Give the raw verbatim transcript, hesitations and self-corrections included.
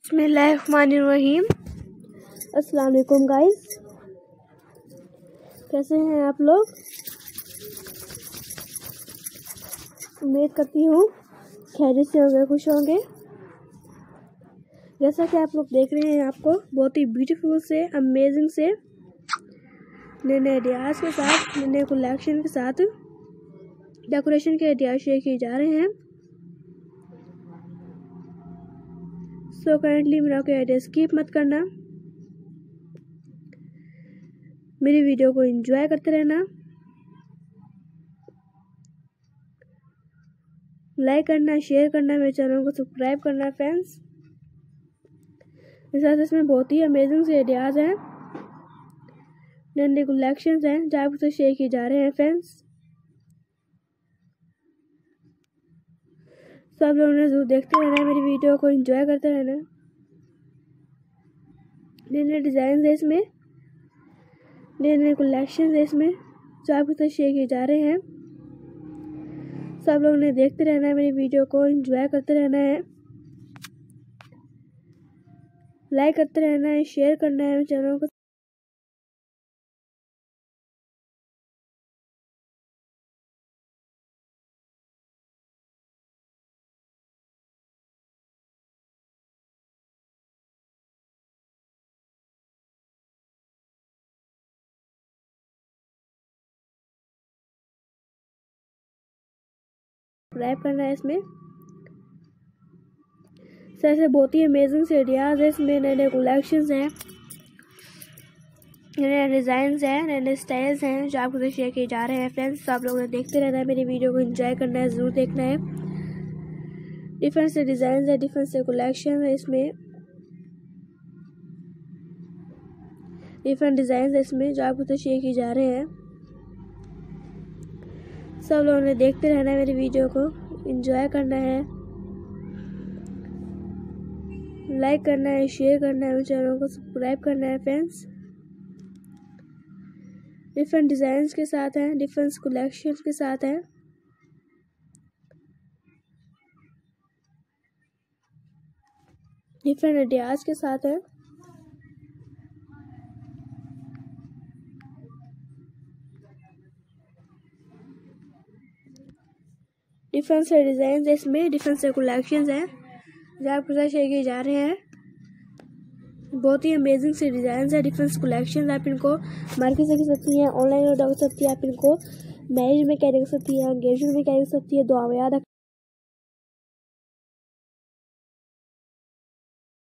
बिस्मिल्लाहिर्रहमानिर्रहीम। अस्सलाम वालेकुम गाइस, कैसे हैं आप लोग? उम्मीद करती हूँ खैरियत से होंगे, खुश होंगे। जैसा कि आप लोग देख रहे हैं, आपको बहुत ही ब्यूटीफुल से, अमेजिंग से नए नए आइडियाज़ के साथ, नए नए कलेक्शन के साथ डेकोरेशन के आइडियाज शेयर किए जा रहे हैं। सो करेंटली मेरा कोई आइडिया स्किप मत करना, मेरी वीडियो को एंजॉय करते रहना, लाइक करना, शेयर करना, मेरे चैनल को सब्सक्राइब करना फ्रेंड्स। इस साथ इसमें बहुत ही अमेजिंग से आइडियाज़ हैं, नए नए कलेक्शंस हैं जो आपसे शेयर किए जा रहे हैं फ्रेंड्स। सब लोगों ने जरूर देखते रहना, मेरी वीडियो को एंजॉय करते रहना। नए नए डिज़ाइन है इसमें, नए नए कलेक्शन है इसमें जो आपके साथ शेयर किए जा रहे हैं। सब लोगों ने देखते रहना है, मेरी वीडियो को एंजॉय करते रहना है, लाइक करते रहना है, शेयर करना है मेरे चैनल को। सब्सक्राइब करना है इसमें। ऐसे बहुत ही अमेजिंग से आइडियाज़ है इसमें, नए नए कलेक्शंस हैं, नए नए डिज़ाइंस हैं, नए नए स्टाइल्स हैं जो आपको शेयर किए जा रहे हैं फ्रेंड्स। आप लोगों ने देखते रहना है, मेरी वीडियो को एंजॉय करना है, ज़रूर देखना है। डिफरेंट से डिज़ाइन है, डिफरेंट से कलेक्शन है इसमें, डिफरेंट डिज़ाइन है इसमें जो आपको शेयर किए जा रहे हैं। सब लोगों ने देखते रहना है, मेरी वीडियो को एंजॉय करना है, लाइक करना है, शेयर करना है, मेरे चैनल को सब्सक्राइब करना है फ्रेंड्स। डिफरेंट डिज़ाइंस के साथ हैं, डिफरेंट कलेक्शन के साथ हैं, डिफरेंट आइडियाज़ के साथ हैं। डिफरेंट से डिज़ाइन है इसमें, डिफरेंट से कलेक्शंस हैं जो आपके साथ शेयर किए जा रहे हैं। बहुत ही अमेजिंग से डिज़ाइन है, डिफरेंट कलेक्शन। आप इनको मार्केट से कर सकती हैं, ऑनलाइन ऑर्डर कर सकती है, आप इनको मैरिज में कैरी कर सकती है, एंगेजमेंट में कैरी कर सकती है। दुआ में याद